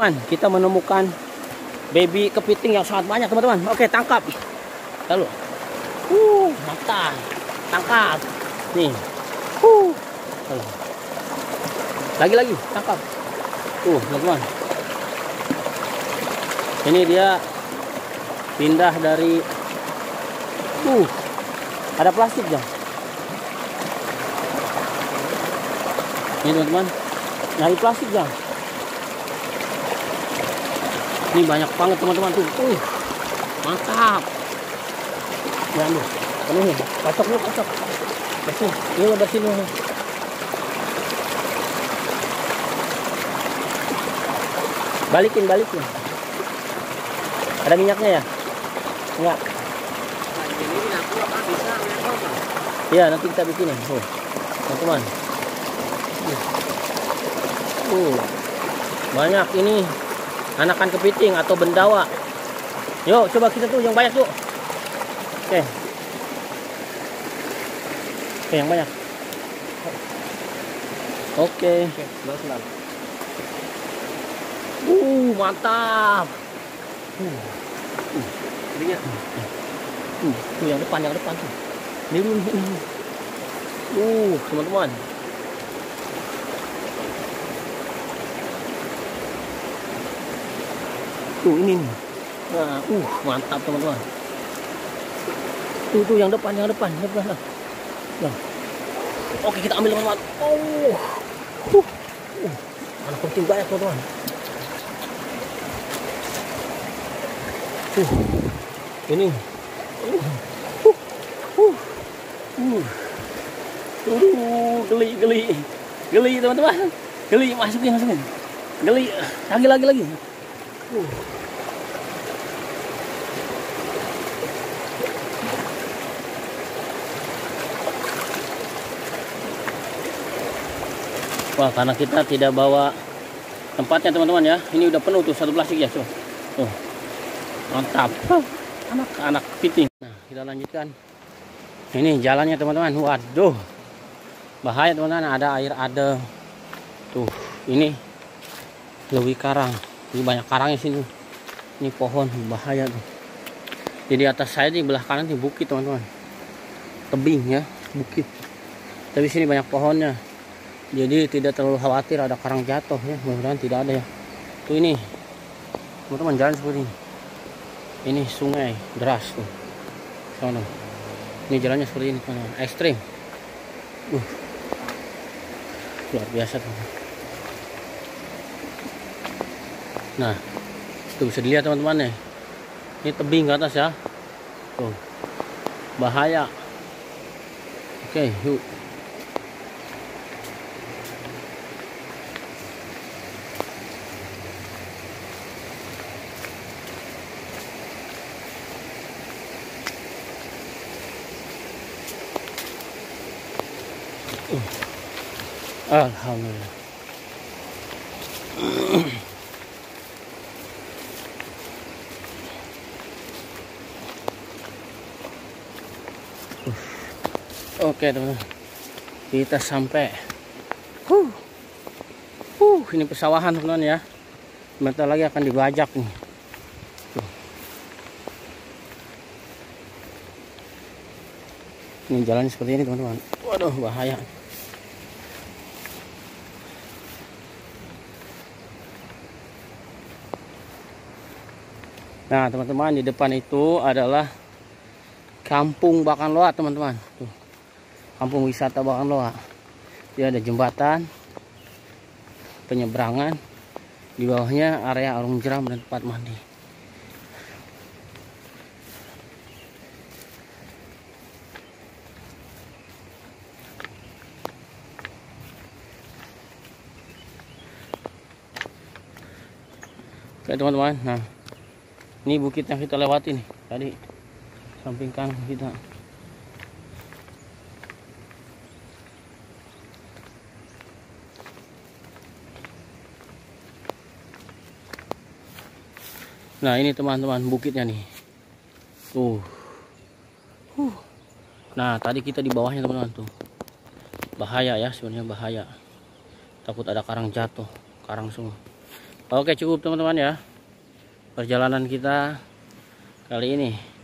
Kita menemukan baby kepiting yang sangat banyak teman-teman. Oke, tangkap. Lalu, mantap. Tangkap. Nih. Lalu. Lagi, tangkap. Teman-teman. Ini dia pindah dari. Ada plastik ya. Ini teman-teman. Nyari plastik ya. Ini banyak banget teman-teman tuh. Mantap. Ya ambil. Penuhin. Kocok dulu, kocok. Bersih. Ini bersih dulu. Balikin. Ada minyaknya ya? Enggak. Iya, nanti kita bikinin. Teman-teman. Banyak ini anakan kepiting atau bendawa. Yuk, coba kita tuh yang banyak tuh. Oke, yang banyak. Oke. Mantap. Lihat. Tuh yang depan tuh. Ini dulu. Teman-teman. Tuh ini nih. Nah, mantap teman-teman. Tuh yang depan. Nah. Oke, kita ambil teman-teman. Anak kepiting banyak teman-teman. Ini. Geli teman-teman. Geli, masukin. Geli. Lagi. Wah, karena kita tidak bawa tempatnya teman-teman ya. Ini udah penuh tuh satu plastik ya. Mantap. Anak kepiting. Nah, kita lanjutkan. Ini jalannya teman-teman. Waduh. Bahaya teman-teman, ada air ada. Tuh, ini lewi karang. Ini banyak karangnya sini. Ini pohon bahaya tuh. Jadi atas saya di belah kanan di bukit teman-teman. Tebing ya, bukit. Tapi sini banyak pohonnya. Jadi tidak terlalu khawatir ada karang jatuh ya. Mudah-mudahan tidak ada ya. Tuh ini. Teman-teman jalan seperti ini. Ini sungai deras tuh. Sono. Ini jalannya seperti ini teman-teman. Ekstrim. Luar biasa teman-teman. Nah, tuh bisa dilihat teman-teman nih. Ini tebing ke atas ya. Tuh. Bahaya. Oke, yuk. Alhamdulillah. Oke teman-teman, kita sampai. Ini pesawahan teman-teman ya. Bentar lagi akan dibajak nih. Ini jalannya seperti ini teman-teman. Waduh, bahaya. Nah teman-teman, di depan itu adalah Kampung Bakan Loa teman-teman. Tuh, kampung wisata Bakan Loa. Dia ada jembatan penyeberangan, di bawahnya area arung jeram dan tempat mandi. Oke teman-teman, nah ini bukit yang kita lewati nih tadi, samping kanan kita. Nah ini teman-teman bukitnya nih. Tuh. Nah tadi kita di bawahnya teman-teman tuh. Bahaya ya, sebenarnya bahaya. Takut ada karang jatuh, karang semua. Oke, cukup teman-teman ya perjalanan kita kali ini.